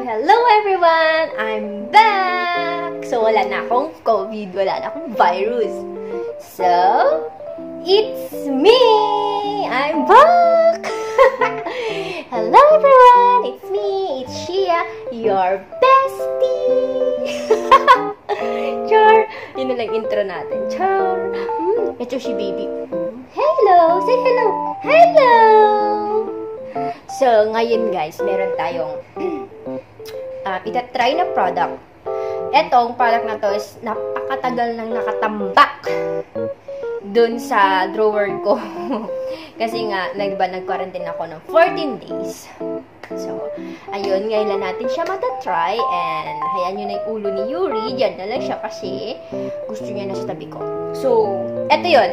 Hello everyone! I'm back! So, wala na akong COVID, wala na akong virus. So, it's me! I'm back! Hello everyone! It's me, it's Shia, your bestie! Char! Yun na lang intro natin. Char! Ito si baby. Hello! Say hello! Hello! So, ngayon guys, meron tayong itatry na product. Etong product na to is napakatagal nang nakatambak dun sa drawer ko. Kasi nga, nag-quarantine ako ng 14 days. So, ayun, ngayon lang natin siya matatry. And, hayaan nyo na yung ulo ni Yuri. Diyan na lang siya kasi gusto niya na sa tabi ko. So, eto yun.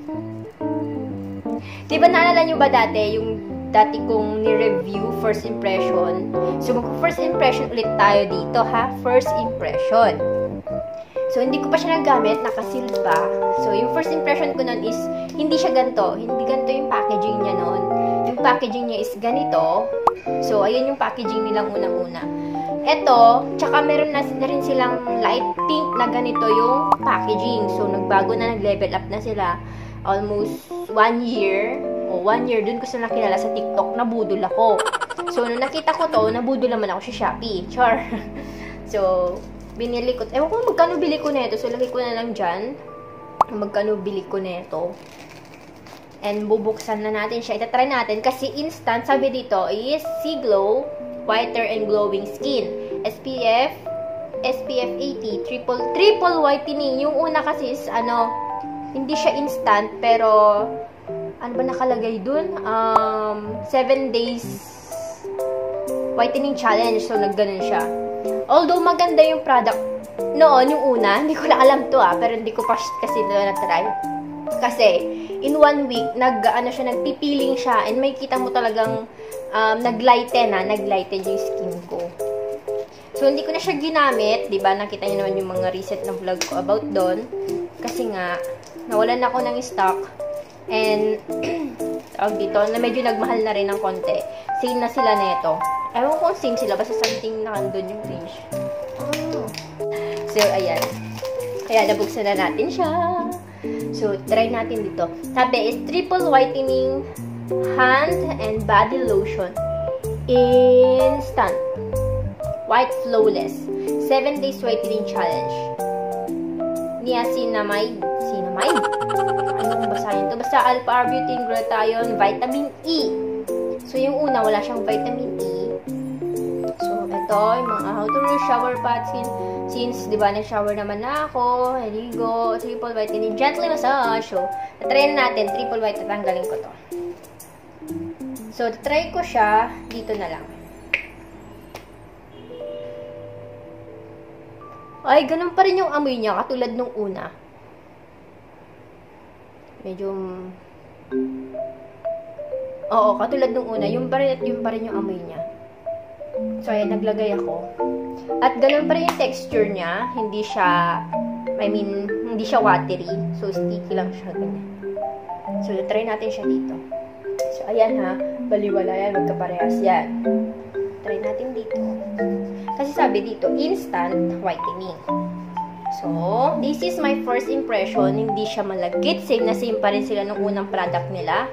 Diba naalala nyo ba dati dati kong ni-review first impression. So, first impression ulit tayo dito, ha? First impression. So, hindi ko pa siya nagamit, nakaseal pa. So, yung first impression ko nun is, hindi siya ganito. Hindi ganito yung packaging niya nun. Yung packaging niya is ganito. So, ayun yung packaging nilang unang-una. Eto, tsaka meron na rin silang light pink na ganito yung packaging. So, nagbago na, nag-level up na sila. Almost 1 year. O, 1 year, dun ko sila nakilala sa TikTok, nabudol ako. So, nung nakita ko to, nabudol naman ako sa Shopee. Char. So, binili ko. Ewan ko magkano bili ko na ito. So, lagay ko na lang dyan. Magkano bili ko na ito. And, bubuksan na natin siya. Itatry natin. Kasi instant, sabi dito, is C-Glow, Whiter and Glowing Skin. SPF 80, triple whitening. Yung una kasi is, hindi siya instant, pero ano ba nakalagay dun? 7 days whitening challenge. So, nagganon siya. Although, maganda yung product noon, yung una. Hindi ko na alam to pero hindi ko pa kasi na-try. Kasi, in 1 week, nagpipiling siya. And may kita mo talagang naglighten yung skin ko. So, hindi ko na siya ginamit. Diba? Nakita niyo naman yung mga recent na vlog ko about doon. Kasi nga, nawalan ako ng stock. And, dito, na medyo nagmahal na rin ng konti. Same na sila neto. Ewan ko kung same sila. Basta something na kandun yung range. So, ayan. Ayan, nabuksan na natin siya. So, try natin dito. Sabi is triple whitening hand and body lotion. Instant. White flawless. 7 days whitening challenge. Niacinamide. Anong basahin to? Basta alpha-arbutin, glutathione, vitamin E. So, yung una, wala siyang vitamin E. So, ito, yung mga how to use shower pad since, di ba, nag-shower naman na ako. Haligo, triple whitening, gently massage. So, try na natin, triple white, tatanggalin ko to. So, try ko siya, dito na lang. Ay, ganun pa rin yung amoy niya, katulad nung una. Medyo, oo, katulad nung una, yung pa rin yung amoy niya. So, ayan, naglagay ako. At ganun pa rin yung texture niya, hindi siya watery. So, sticky lang siya, ganyan. So, try natin siya dito. So, ayan ha, baliwala yan, magkaparehas yan. Try natin dito. Kasi sabi dito, instant whitening. So, this is my first impression. Hindi siya malagkit. Same na same pa rin sila nung unang product nila.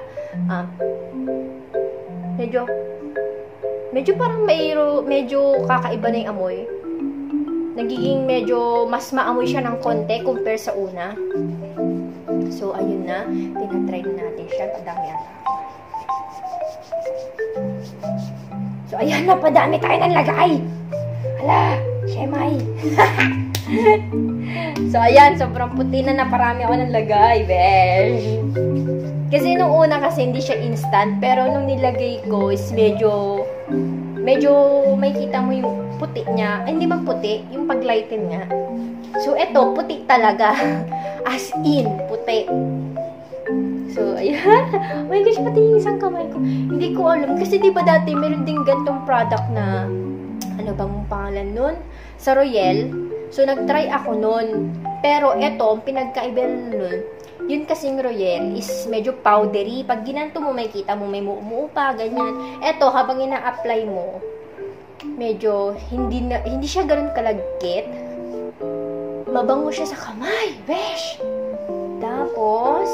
Medyo parang medyo kakaiba na yung amoy. Nagiging medyo mas maamoy siya ng konti compare sa una. So, ayun na. Tinatry na natin siya. Padami ata. So, ayan na. Padami tayo ng lagay. Hala, Shemay. So, ayan, sobrang puti na naparami ako ng lagay, besh. Kasi nung una kasi hindi siya instant, pero nung nilagay ko is medyo may kita mo yung puti niya. Ay, hindi man puti, yung paglighten nga. So, eto, puti talaga. As in, puti. So, ayan. Oh my gosh, pati yung isang kamay ko. Hindi ko alam. Kasi diba dati, meron din gantong product na, ano bang pangalan nun? Sa Royal. So, nag-try ako nun. Pero, eto, ang pinagkaiba nun, yun kasing Royal is medyo powdery. Pag ginanto mo, may kita mo, may mumu pa, ganyan. Eto, habang ina-apply mo, medyo hindi siya ganun kalagkit. Mabango siya sa kamay, besh! Tapos,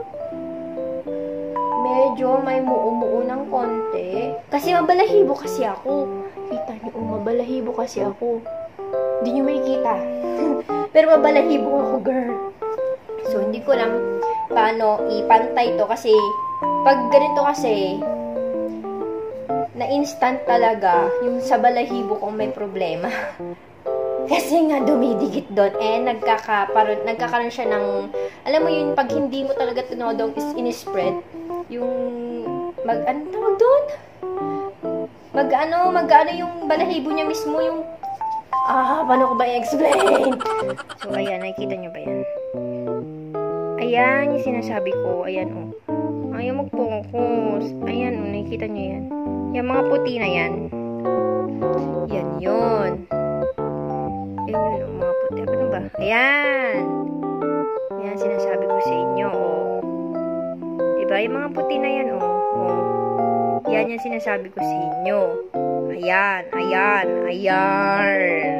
medyo may muumuo ng konti. Kasi mabalahibo kasi ako. Kita niyo, mabalahibo kasi ako. Hindi niyo makikita. Pero mabalahibo ako, girl. So, hindi ko alam paano ipantay to kasi pag ganito kasi na instant talaga yung sa balahibo kung may problema. Kasi nga dumidikit doon nagkakaroon siya ng, alam mo yun, pag hindi mo talaga tinodong is in-spread yung anong tawag doon? Mag-ano yung balahibo niya mismo, yung paano ko ba i-explain? So, ayan, nakikita niyo ba yan? Ayan, yung sinasabi ko. Ayan, oh. Ayaw mag-focus. Ayan, oh, nakikita niyo yan. Yung mga puti na yan. Yan, yun. Yan, yun, oh, mga puti. Ano ba? Ayan. Ayan, sinasabi ko sa inyo, oh. Diba? Yung mga puti na yan, oh. Yan yung sinasabi ko sa inyo. Ayan, ayan, ayan.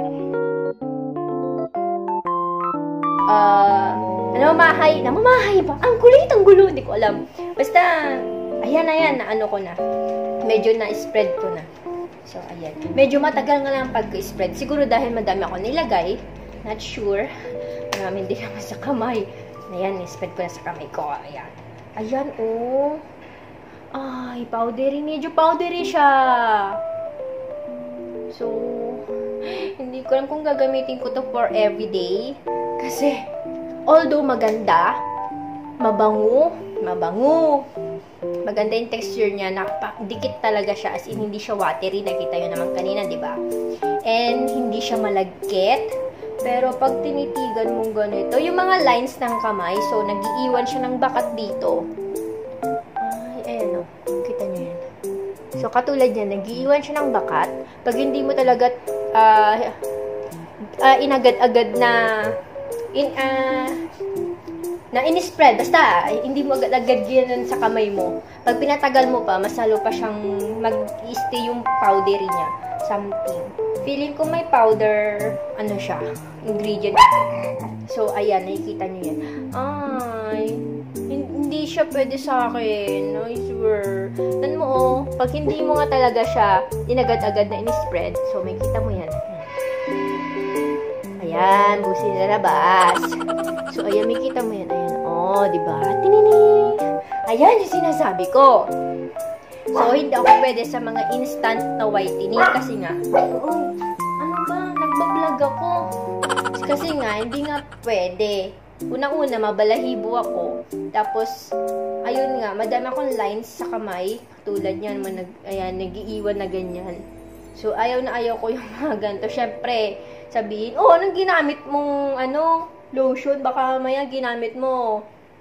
Namamahay ba? Ang kulit, ang gulo. Hindi ko alam. Basta, ayan, na ano ko na. Medyo na-spread ko na. So, ayan. Medyo matagal nga lang pag-spread. Siguro dahil madami ako nilagay. Not sure. Maraming din naman sa kamay. Ayan, spread ko na sa kamay ko. Ayan. Ayan, oh. Ay, powdery. Medyo powdery siya. So, hindi ko alam kung gagamitin ko to for everyday. Kasi, although maganda, mabango, maganda yung texture niya, dikit talaga siya, as in hindi siya watery, nakita yun naman kanina, di ba? And hindi siya malagkit, pero pag tinitigan mong ganito, yung mga lines ng kamay, so nag-iiwan siya ng bakat dito. Ay, ayan o, kita nyo yan. So katulad yan, nag-iiwan siya ng bakat, pag hindi mo talaga inagad-agad na in-spread, basta hindi mo agad-agad yan sa kamay mo. Pag pinatagal mo pa, mas lalo pa siyang mag-stay yung powdery niya. Something. Feeling ko may powder, ano siya, ingredient. So, ayan, nakikita niyo yan. Ay, hindi siya pwede sa akin. I swear. Tan mo, oh, pag hindi mo nga talaga siya inagad-agad na in-spread, so may kita mo yan. Ayan, busi na labas. So, ayan, may kita mo yan. Ayan, oh, diba? Tinini! Ayan yung sinasabi ko. So, hindi ako pwede sa mga instant na whitening kasi nga, ano ba? Nagbablog ako. Kasi nga, hindi nga pwede. Unang-una, mabalahibo ako. Tapos, ayun nga, madami akong lines sa kamay. Tulad yan, ayan, nag-iiwan na ganyan. So, ayaw na ayaw ko yung mga ganito. Siyempre, sabihin, oh, anong ginamit mong, lotion? Baka maya ginamit mo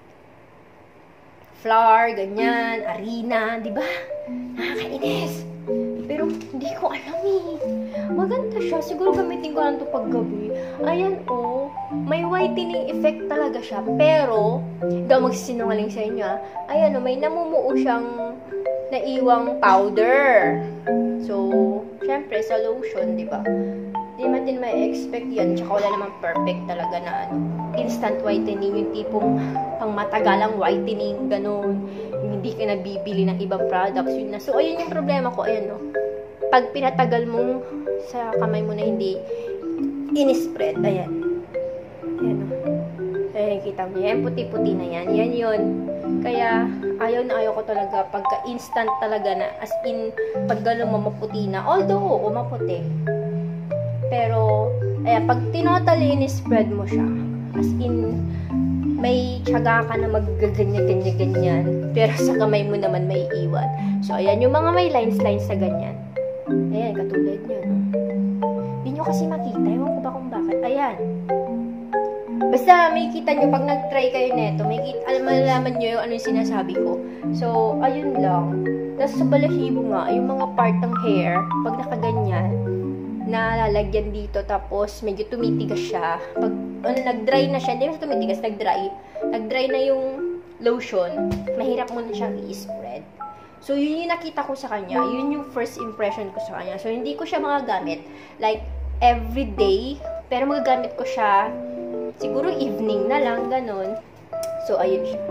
flour, ganyan, arena, di ba? Nakakainis. Pero, hindi ko alam eh. Maganda siya. Siguro gamitin ko lang ito paggabi. Ayan, oh. May whitening effect talaga siya. Pero, hindi ako magsisinungaling sa inyo, ah. Ayan, oh, may namumuo siyang naiwang powder. So, syempre, sa lotion, di ba? Di man din may expect yan. Tsaka wala namang perfect talaga na instant whitening. Yung tipong pang matagalang whitening, ganun. Yung hindi ka nabibili ng ibang products. Yun na. So, ayun yung problema ko. Ayan, no. Pag pinatagal mong sa kamay mo na hindi in-spread, ayan. Ayan, no. Ayan, kita mo yan. Puti-puti na yan. Yan yun. Kaya, ayaw na ayaw ko talaga pagka instant talaga na, as in, pag gano'n mo maputi na. Although, oo, maputi. Pero, ayan, pag tinotally in-spread mo siya, as in, may tiyaga ka na mag-ganyan-ganyan. Pero sa kamay mo naman may iwan. So, ayan, yung mga may lines sa ganyan. Ayan, katulad nyo, no? Hindi nyo kasi makita. Ewan ko ba kung bakit. Ayan. Basta, may kita nyo, pag nag-try kayo neto, malaman nyo yung ano yung sinasabi ko. So, ayun lang. Tapos sa balahibo nga, yung mga part ng hair, pag nakaganyan, nalalagyan dito, tapos medyo tumitigas siya. Pag nag-dry na siya, hindi mas tumitigas, nag-dry na yung lotion, mahirap mo na siyang i-spread. So, yun yung nakita ko sa kanya. Yun yung first impression ko sa kanya. So, hindi ko siya magagamit like every day. Pero magagamit ko siya siguro evening na lang, ganun. So, ayun siya.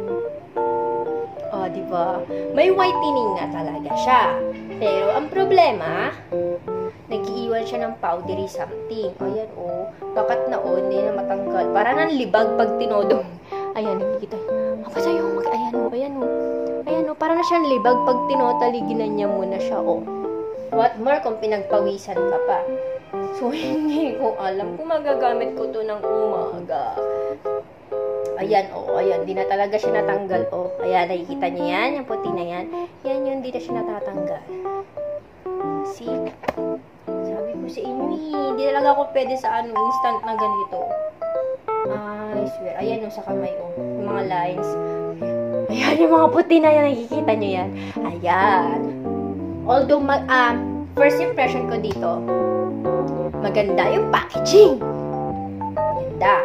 Oh, diba? May whitening na talaga siya. Pero, ang problema, nag-iiwan siya ng powdery something. Ayan, oh. Bakat na, oh. Hindi na matanggal. Parang nanlibag pag tinodong. Ayan, nakikita. Apa sa'yo? Ayan, oh. Ayan, oh. Ayan, oh. Parang na siyang libag pag tinotaliginan niya muna siya, oh. What more kung pinagpawisan ka pa. So, hindi ko alam kung magagamit ko to ng umaga. Ayan, oh, ayan, di na talaga siya natanggal, oh. Ayan, nakikita niyo yan, yung puti na yan. Yan yung di na siya natatanggal. See? Sabi ko sa inyo, hindi talaga ako pwede sa instant na ganito. I swear. Ayan, oh, sa kamay, oh. Yung mga lines. Ayan, yung mga puti na yan, nakikita niyo yan. Ayan. Although, first impression ko dito, maganda yung packaging. Maganda.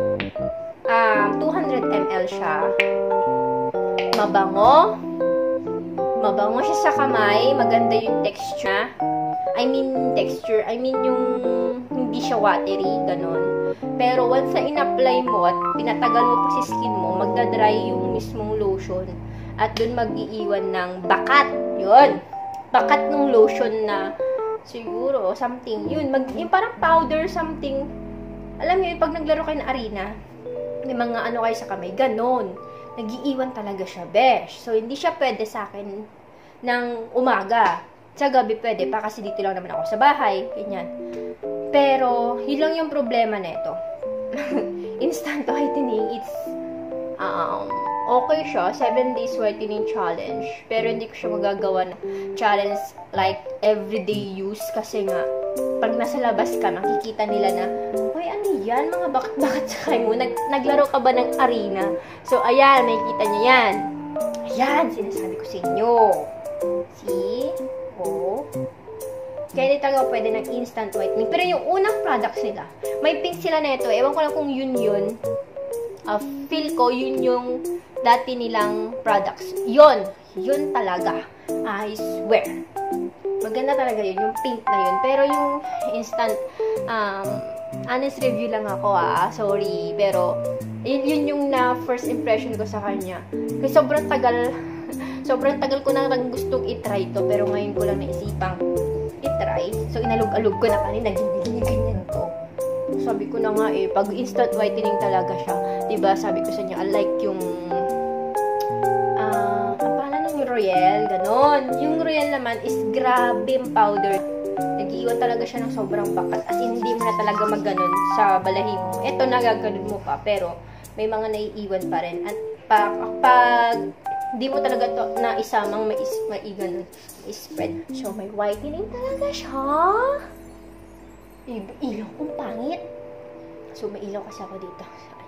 200 ml siya. Mabango. Mabango siya sa kamay. Maganda yung texture. I mean yung hindi siya watery, ganun. Pero once na in-apply mo at pinatagal mo pa si skin mo, magdadry yung mismong lotion. At dun mag-iiwan ng bakat. Yun. Bakat ng lotion na siguro, something. Yun. Yung parang powder, something. Alam niyo, pag naglaro kayo ng arena, may mga ano kayo sa kamay, ganon. Nag-iiwan talaga siya, besh. So, hindi siya pwede sa akin ng umaga. Sa gabi pwede pa kasi dito lang naman ako sa bahay. Ganyan. Pero, yun lang yung problema nito. Instant whitening, it's okay siya. 7 days whitening challenge. Pero hindi ko siya magagawa na challenge like everyday use kasi nga, pag nasa labas ka, makikita nila na, hoy, ano yan? Mga bakat-bakat sa kayo mo. Naglaro ka ba ng arena? So, ayan, makikita niyo yan. Ayan, sinasabi ko sa inyo. See? Oh. Kaya di talaga pwede ng instant whitening. Pero yung unang products nila, may pink sila na ito. Ewan ko lang kung yun. Feel ko, yun yung dati nilang products. Yun talaga. I swear. Maganda talaga yun, yung pink na yun. Pero yung instant, honest review lang ako sorry. Pero, yun yung na first impression ko sa kanya. Kasi sobrang tagal ko na gustong itry to. Pero ngayon ko lang naisipang itry. So, inalog-alog ko na kanina, ganyan to. Sabi ko na nga pag instant whitening talaga siya. Diba, sabi ko sa inyo, unlike yung Royal, ganon. Yung Royal naman is grabing powder. Nag-iiwan talaga siya ng sobrang bakat. As in, hindi mo na talaga mag-ganon sa balahibo. Ito, nagaganon mo pa. Pero, may mga naiiwan pa rin. At pag hindi mo talaga to na isamang maiganon, spread. So, may whitening talaga siya. Ilaw kong pangit. So, may ilaw kasi ako dito.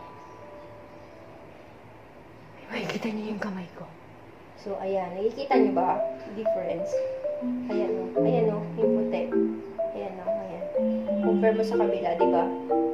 Ay, kita niyo yung kamay ko. So, ayan. Nakikita niyo ba? Difference. Ayan o. Ayan o. Yung puti. Ayan o. Ayan. Compare mo sa kabila. Diba?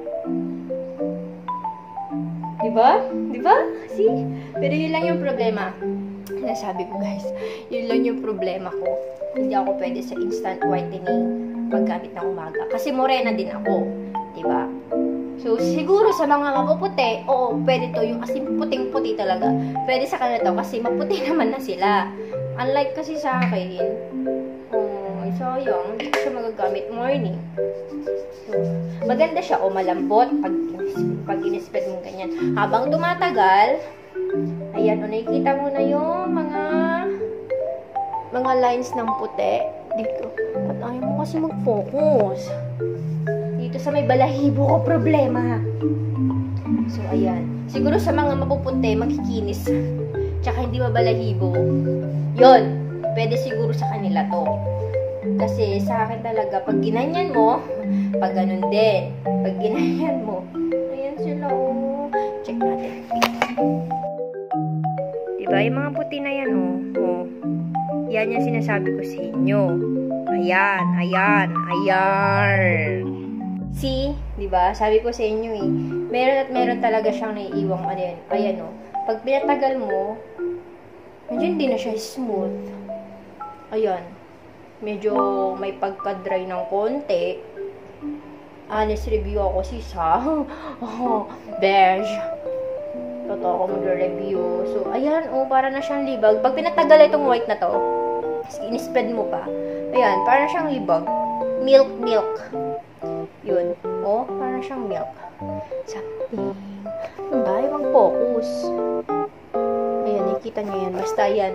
Diba? Diba? See? Pero yun lang yung problema. Nasabi ko guys. Yun lang yung problema ko. Hindi ako pwede sa instant whitening paggamit ng umaga. Kasi morena din ako. Diba? So, siguro sa mga mapuputi, oo, pwede to. Yung kasi puting-puti talaga. Pwede sa kanila to kasi maputi naman na sila. Unlike kasi sa akin, sayang, hindi ko siya magagamit morning. So, maganda siya, malambot pag in-spread mo ganyan. Habang tumatagal, ayan, nakikita mo na yung mga lines ng puti dito. At ayaw mo kasi mag-focus. Dito sa may balahibo ko problema. So, ayan. Siguro sa mga mapuputi, makikinis. Tsaka hindi mabalahibo. Yun. Pwede siguro sa kanila to. Kasi sa akin talaga, pag ginanyan mo, pag ganun din. Pag ginanyan mo, ayan sila. Check natin. Diba? Yung mga puti na yan, Yan yung sinasabi ko sa inyo. Ayan, ayan, ayan. See? Diba? Sabi ko sa inyo meron at meron talaga siyang naiiwang ayan, pag pinatagal mo, medyo hindi na siya smooth. ayan, medyo may pagka-dry ng konti. Honest review ako, sis, ha? Oh, beige. Totoo ako mag-review. So, ayan, para na siyang libag. Pag pinatagal itong white na to, in-spread mo pa, ayan, para na siyang libag. Milk. Yun. Para na siyang milk. Something. Ano ba? Ibang focus. Ayan, nakikita niyo yan. Basta yan.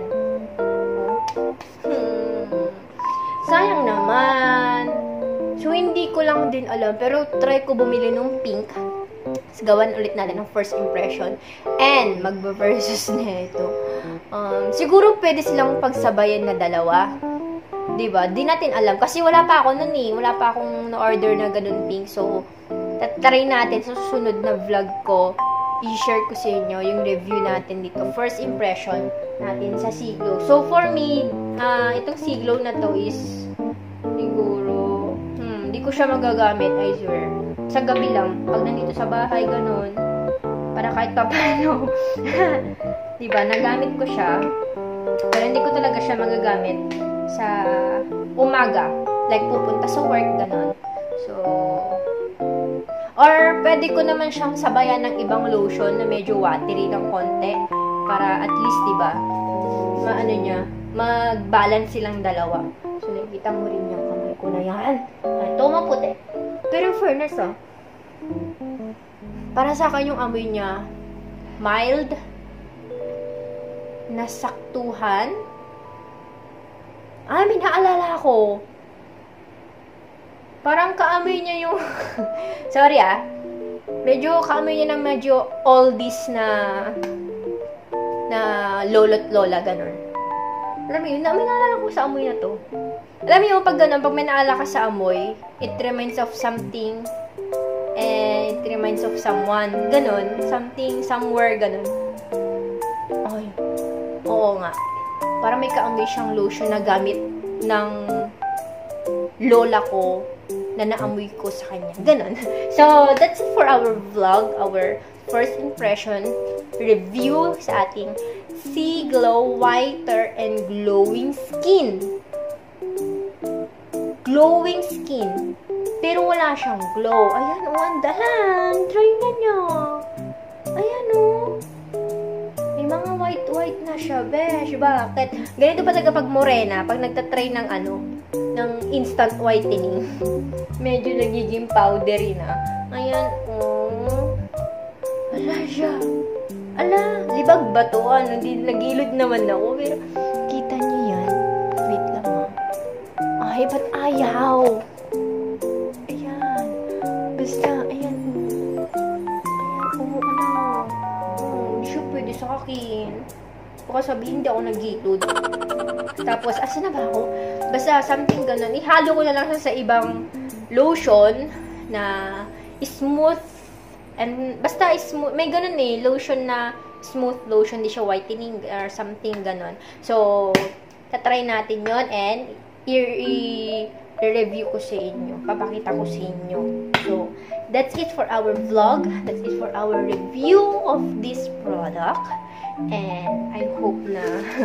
Sayang naman. So, hindi ko lang din alam. Pero, try ko bumili ng pink. Gawan ulit natin ng first impression. And, magba-versus na ito. Siguro, pwede silang pagsabayan na dalawa. Diba? Di natin alam. Kasi wala pa ako nun eh. Wala pa akong na-order na ganun pink. So, try natin sa susunod na vlog ko. I-share ko sa inyo yung review natin dito. First impression natin sa Siglo. So, for me, itong Siglo na to is siguro, hindi ko siya magagamit, I swear. Sa gabi lang. Pag nandito sa bahay, ganun. Para kahit pa paano. Diba? Nagamit ko siya. Pero hindi ko talaga siya magagamit sa umaga. Like, pupunta sa work, ganun. So, or, pwede ko naman siyang sabayan ng ibang lotion na medyo watery ng konti. Para at least, diba, mag-balance silang dalawa. So, nakikita mo rin yung kamay ko na yan. Ito, maputi. Pero in fairness, para sa akin yung amoy niya, mild, nasaktuhan. May naalala ko. Parang kaamoy niya yung sorry medyo kaamoy niya ng medyo oldies na lolo't lola, ganun. Alam mo yun, may naalala ko sa amoy na to. Alam mo yun, pag ganun, pag may naalala ka sa amoy, it reminds of something and it reminds of someone, ganun. Something, somewhere, ganun. Ay, oo nga. Parang may kaamoy siyang lotion na gamit ng lola ko na naamoy ko sa kanya. Ganon. So, that's it for our vlog, our first impression review sa ating Siglo Whiter and Glowing Skin. Glowing skin. Pero wala siyang glow. Ayan, ang dahan. Try na niya. Ayan, may mga white na siya, besh. Bakit? Ganito pa talaga pag morena, pag nagtatry ng ng instant whitening. Medyo nagiging powdery na. Ayan, Ala siya. Ala, libag ba to? Nagilod naman ako. Pero, kita niyo yan. Wait lang, Ay, ba't ayaw? Ayan. Basta, ayan. Hindi siya pwede sa akin. Baka sabihin, hindi ako nagilod. Tapos, asa na ba ako? Basta, something ganun. Ihalo ko na lang sa ibang lotion na smooth. And, basta smooth. May ganun lotion na smooth lotion. Di siya whitening or something ganun. So, tatry natin yon and i-review ko sa inyo. Papakita ko sa inyo. So, that's it for our vlog. That's it for our review of this product. And I hope na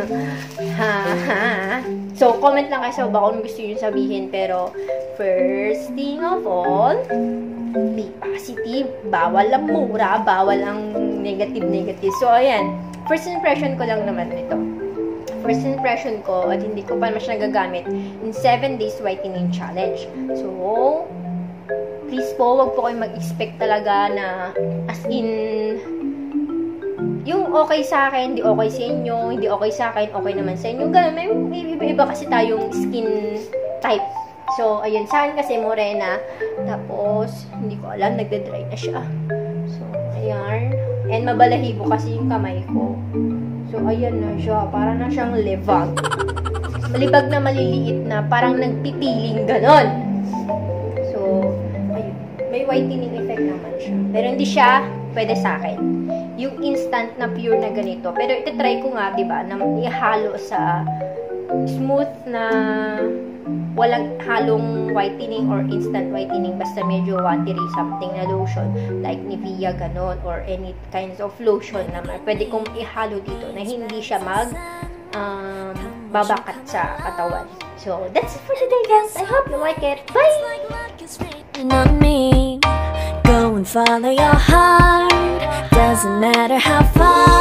So, comment lang kayo sa baba kung gusto nyo sabihin. Pero, first thing of all, be positive. Bawal ang mura. Bawal ang negative. So, ayan. First impression ko lang naman ito. First impression ko, at hindi ko pa naman siya nagagamit, in 7 days whitening challenge. So, please po, wag po kayo mag-expect talaga na, as in, yung okay sa akin, hindi okay sa inyo, hindi okay sa akin, okay naman sa inyo. Ganun, may iba-iba kasi tayong skin type. So, ayun, sa akin kasi morena. Tapos, hindi ko alam, nagda-dry na siya. So, ayan. And mabalahibo kasi yung kamay ko. So, ayan na siya. Parang na siyang libag. Malibag na maliliit na, parang nagpipiling, ganon. So, ayun. May whitening effect naman siya. Pero hindi siya pwede sa akin. Yung instant na pure na ganito. Pero iti-try ko nga, diba, na ihalo sa smooth na walang halong whitening or instant whitening. Basta medyo watery something na lotion. Like Nivea, ganon. Or any kinds of lotion naman. Pwede kong ihalo dito na hindi siya babakat sa katawan. So, that's it for today, guys. I hope you like it. Bye! On me, go and follow your heart. Doesn't matter how far.